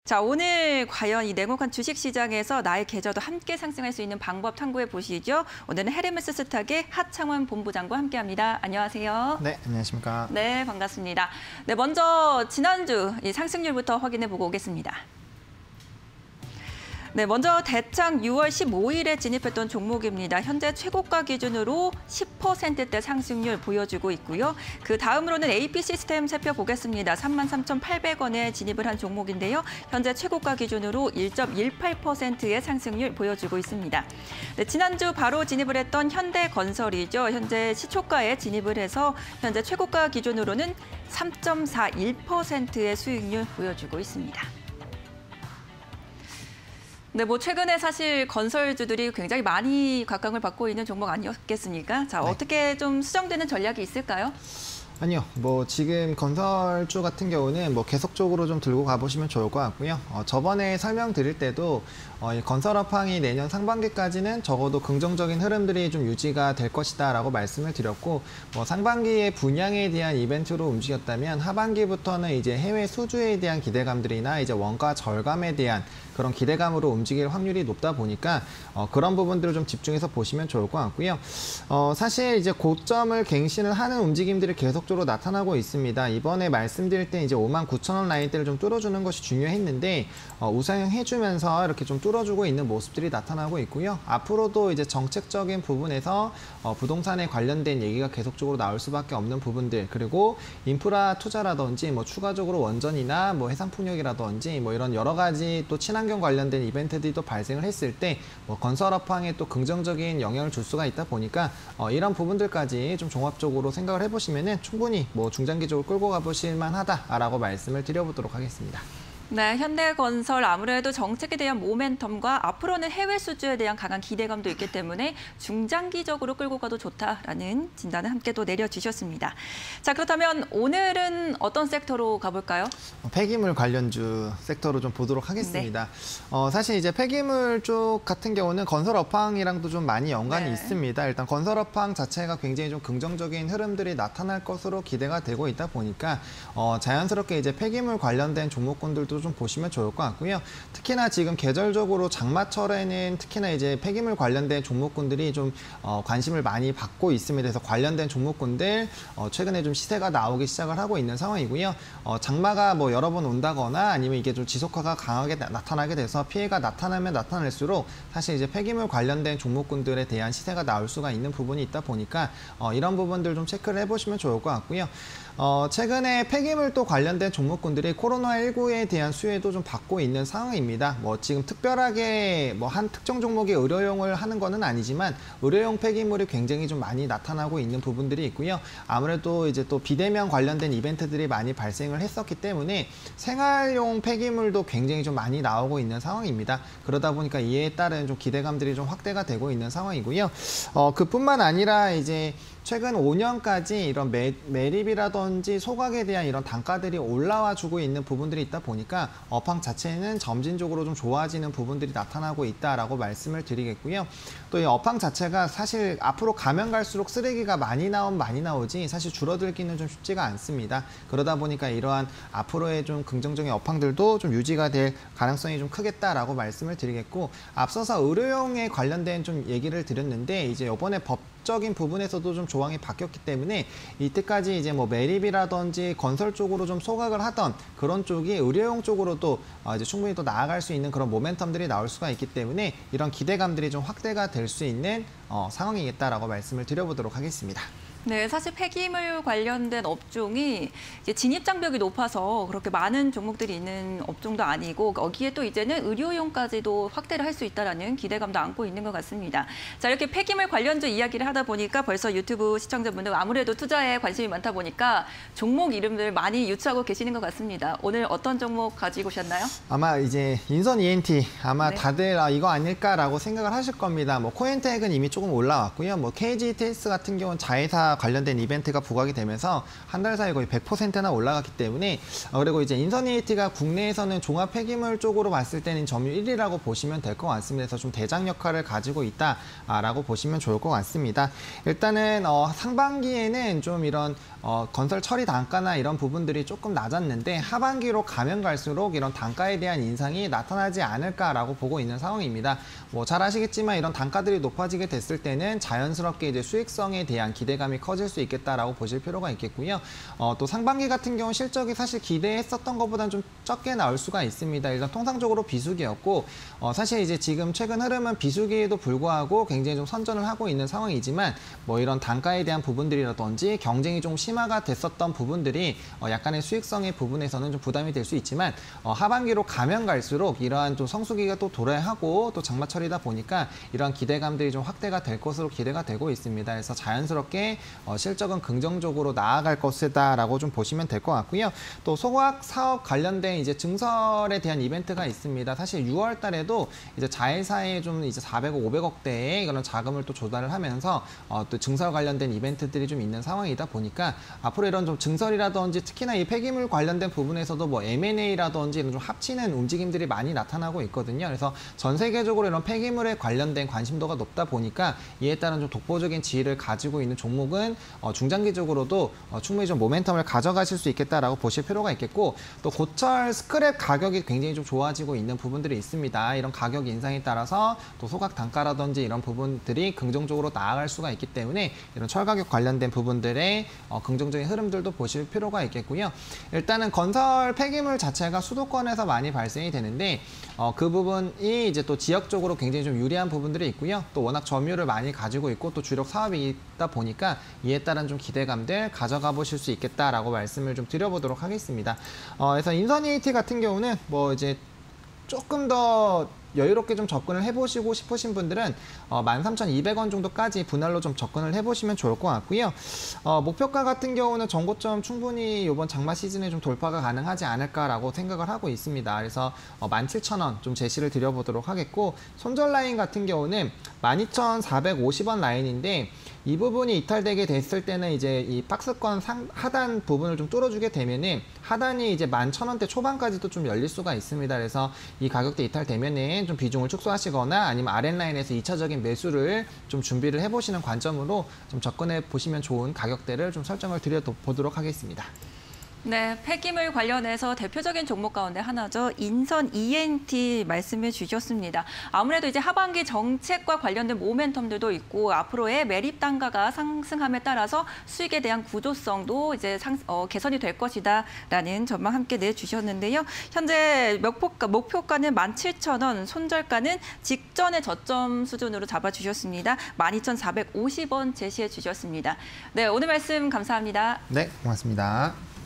자, 오늘 과연 이 냉혹한 주식시장에서 나의 계좌도 함께 상승할 수 있는 방법 탐구해 보시죠. 오늘은 헤르메스 스탁의 하창원 본부장과 함께합니다. 안녕하세요. 네, 안녕하십니까. 네, 반갑습니다. 네, 먼저 지난주 이 상승률부터 확인해 보고 오겠습니다. 네, 먼저 대창 6월 15일에 진입했던 종목입니다. 현재 최고가 기준으로 10%대 상승률 보여주고 있고요. 그 다음으로는 AP 시스템 살펴보겠습니다. 33,800원에 진입을 한 종목인데요. 현재 최고가 기준으로 1.18%의 상승률 보여주고 있습니다. 네, 지난주 바로 진입을 했던 현대건설이죠. 현재 시초가에 진입을 해서 현재 최고가 기준으로는 3.41%의 수익률 보여주고 있습니다. 네, 뭐 최근에 사실 건설주들이 굉장히 많이 각광을 받고 있는 종목 아니었겠습니까? 자, 네. 어떻게 좀 수정되는 전략이 있을까요? 아니요, 뭐 지금 건설주 같은 경우는 뭐 계속적으로 좀 들고 가보시면 좋을 것 같고요. 저번에 설명드릴 때도 이 건설업황이 내년 상반기까지는 적어도 긍정적인 흐름들이 좀 유지가 될 것이다라고 말씀을 드렸고, 뭐 상반기에 분양에 대한 이벤트로 움직였다면 하반기부터는 이제 해외 수주에 대한 기대감들이나 이제 원가 절감에 대한 그런 기대감으로 움직일 확률이 높다 보니까 그런 부분들을 좀 집중해서 보시면 좋을 것 같고요. 사실 이제 고점을 갱신을 하는 움직임들이 계속적으로 나타나고 있습니다. 이번에 말씀드릴 때 이제 59,000원 라인대를 좀 뚫어주는 것이 중요했는데 우상향 해주면서 이렇게 좀 뚫어주고 있는 모습들이 나타나고 있고요. 앞으로도 이제 정책적인 부분에서 부동산에 관련된 얘기가 계속적으로 나올 수밖에 없는 부분들, 그리고 인프라 투자라든지 뭐 추가적으로 원전이나 뭐 해상풍력이라든지 뭐 이런 여러 가지 또 친환경 관련된 이벤트들이 또 발생을 했을 때 뭐 건설업황에 또 긍정적인 영향을 줄 수가 있다 보니까 이런 부분들까지 좀 종합적으로 생각을 해보시면은 충분히 뭐 중장기적으로 끌고 가보실 만하다라고 말씀을 드려보도록 하겠습니다. 네, 현대건설 아무래도 정책에 대한 모멘텀과 앞으로는 해외 수주에 대한 강한 기대감도 있기 때문에 중장기적으로 끌고 가도 좋다라는 진단을 함께 또 내려주셨습니다. 자, 그렇다면 오늘은 어떤 섹터로 가볼까요? 폐기물 관련주 섹터로 좀 보도록 하겠습니다. 네. 사실 이제 폐기물 쪽 같은 경우는 건설 업황이랑도 좀 많이 연관이 있습니다. 일단 건설 업황 자체가 굉장히 좀 긍정적인 흐름들이 나타날 것으로 기대가 되고 있다 보니까 자연스럽게 이제 폐기물 관련된 종목군들도 좀 보시면 좋을 것 같고요. 특히나 지금 계절적으로 장마철에는 특히나 이제 폐기물 관련된 종목군들이 좀 관심을 많이 받고 있습니다. 그래서 관련된 종목군들 최근에 좀 시세가 나오기 시작을 하고 있는 상황이고요. 장마가 뭐 여러 번 온다거나 아니면 이게 좀 지속화가 강하게 나타나게 돼서 피해가 나타나면 나타날수록 사실 이제 폐기물 관련된 종목군들에 대한 시세가 나올 수가 있는 부분이 있다 보니까 이런 부분들 좀 체크를 해보시면 좋을 것 같고요. 최근에 폐기물 또 관련된 종목군들이 코로나19에 대한 수혜도 좀 받고 있는 상황입니다. 뭐 지금 특별하게 뭐 한 특정 종목의 의료용을 하는 거는 아니지만 의료용 폐기물이 굉장히 좀 많이 나타나고 있는 부분들이 있고요. 아무래도 이제 또 비대면 관련된 이벤트들이 많이 발생을 했었기 때문에 생활용 폐기물도 굉장히 좀 많이 나오고 있는 상황입니다. 그러다 보니까 이에 따른 좀 기대감들이 좀 확대가 되고 있는 상황이고요. 그뿐만 아니라 이제 최근 5년까지 이런 매립이라든지 소각에 대한 이런 단가들이 올라와 주고 있는 부분들이 있다 보니까 업황 자체는 점진적으로 좀 좋아지는 부분들이 나타나고 있다라고 말씀을 드리겠고요. 또 이 업황 자체가 사실 앞으로 가면 갈수록 쓰레기가 많이 나오지 사실 줄어들기는 좀 쉽지가 않습니다. 그러다 보니까 이러한 앞으로의 좀 긍정적인 업황들도 좀 유지가 될 가능성이 좀 크겠다라고 말씀을 드리겠고, 앞서서 의료용에 관련된 좀 얘기를 드렸는데 이제 이번에 법적인 부분에서도 좀 조항이 바뀌었기 때문에 이때까지 이제 뭐 매립이라든지 건설 쪽으로 좀 소각을 하던 그런 쪽이 의료용 쪽으로도 이제 충분히 또 나아갈 수 있는 그런 모멘텀들이 나올 수가 있기 때문에 이런 기대감들이 좀 확대가 될 수 있는 상황이겠다라고 말씀을 드려보도록 하겠습니다. 네, 사실 폐기물 관련된 업종이 이제 진입 장벽이 높아서 그렇게 많은 종목들이 있는 업종도 아니고 거기에 또 이제는 의료용까지도 확대를 할 수 있다라는 기대감도 안고 있는 것 같습니다. 자, 이렇게 폐기물 관련주 이야기를 하다 보니까 벌써 유튜브 시청자분들 아무래도 투자에 관심이 많다 보니까 종목 이름들 많이 유추하고 계시는 것 같습니다. 오늘 어떤 종목 가지고 오셨나요? 아마 이제 인선 ENT 아마 네. 다들 이거 아닐까라고 생각을 하실 겁니다. 뭐 코엔텍은 이미 조금 올라왔고요. 뭐 KGTS 같은 경우는 자회사 단가 관련된 이벤트가 부각이 되면서 한 달 사이에 거의 100%나 올라갔기 때문에 그리고 이제 인서니티가 국내에서는 종합 폐기물 쪽으로 봤을 때는 점유율 1위라고 보시면 될 것 같습니다. 그래서 좀 대장 역할을 가지고 있다라고 보시면 좋을 것 같습니다. 일단은 상반기에는 좀 이런 건설 처리 단가나 이런 부분들이 조금 낮았는데 하반기로 가면 갈수록 이런 단가에 대한 인상이 나타나지 않을까라고 보고 있는 상황입니다. 뭐 잘 아시겠지만 이런 단가들이 높아지게 됐을 때는 자연스럽게 이제 수익성에 대한 기대감이 커질 수 있겠다라고 보실 필요가 있겠고요. 또 상반기 같은 경우 실적이 사실 기대했었던 것보다는 좀 적게 나올 수가 있습니다. 일단 통상적으로 비수기였고 사실 이제 지금 최근 흐름은 비수기에도 불구하고 굉장히 좀 선전을 하고 있는 상황이지만 뭐 이런 단가에 대한 부분들이라든지 경쟁이 좀 심화가 됐었던 부분들이 약간의 수익성의 부분에서는 좀 부담이 될 수 있지만 하반기로 가면 갈수록 이러한 좀 성수기가 또 도래하고 하고 또 장마철이다 보니까 이런 기대감들이 좀 확대가 될 것으로 기대가 되고 있습니다. 그래서 자연스럽게 실적은 긍정적으로 나아갈 것이다라고 좀 보시면 될 것 같고요. 또 소각 사업 관련된 이제 증설에 대한 이벤트가 있습니다. 사실 6월 달에도 이제 자회사에 좀 이제 400억, 500억대의 그런 자금을 또 조달을 하면서 또 증설 관련된 이벤트들이 좀 있는 상황이다 보니까 앞으로 이런 좀 증설이라든지 특히나 이 폐기물 관련된 부분에서도 뭐 M&A라든지 이런 좀 합치는 움직임들이 많이 나타나고 있거든요. 그래서 전 세계적으로 이런 폐기물에 관련된 관심도가 높다 보니까 이에 따른 좀 독보적인 지위를 가지고 있는 종목은 중장기적으로도 충분히 좀 모멘텀을 가져가실 수 있겠다라고 보실 필요가 있겠고 또 고철 스크랩 가격이 굉장히 좀 좋아지고 있는 부분들이 있습니다. 이런 가격 인상에 따라서 또 소각 단가라든지 이런 부분들이 긍정적으로 나아갈 수가 있기 때문에 이런 철 가격 관련된 부분들의 긍정적인 흐름들도 보실 필요가 있겠고요. 일단은 건설 폐기물 자체가 수도권에서 많이 발생이 되는데 그 부분이 이제 또 지역적으로 굉장히 좀 유리한 부분들이 있고요. 또 워낙 점유율을 많이 가지고 있고 또 주력 사업이 있다 보니까 이에 따른 좀 기대감들 가져가 보실 수 있겠다라고 말씀을 좀 드려보도록 하겠습니다. 그래서 인서니티 같은 경우는 뭐 이제 조금 더 여유롭게 좀 접근을 해보시고 싶으신 분들은 13,200원 정도까지 분할로 좀 접근을 해보시면 좋을 것 같고요. 목표가 같은 경우는 전고점 충분히 이번 장마 시즌에 좀 돌파가 가능하지 않을까라고 생각을 하고 있습니다. 그래서 17,000원 좀 제시를 드려보도록 하겠고 손절 라인 같은 경우는 12,450원 라인인데 이 부분이 이탈되게 됐을 때는 이제 이 박스권 하단 부분을 좀 뚫어주게 되면은 하단이 이제 11,000원대 초반까지도 좀 열릴 수가 있습니다. 그래서 이 가격대 이탈되면은 좀 비중을 축소하시거나 아니면 아랫라인에서 2차적인 매수를 좀 준비를 해보시는 관점으로 좀 접근해 보시면 좋은 가격대를 좀 설정을 드려보도록 하겠습니다. 네, 폐기물 관련해서 대표적인 종목 가운데 하나죠. 인선 ENT 말씀해 주셨습니다. 아무래도 이제 하반기 정책과 관련된 모멘텀들도 있고 앞으로의 매립 단가가 상승함에 따라서 수익에 대한 구조성도 이제 개선이 될 것이다라는 전망 함께 내주셨는데요. 현재 목표가는 17,000원, 손절가는 직전의 저점 수준으로 잡아주셨습니다. 12,450원 제시해 주셨습니다. 네, 오늘 말씀 감사합니다. 네, 고맙습니다.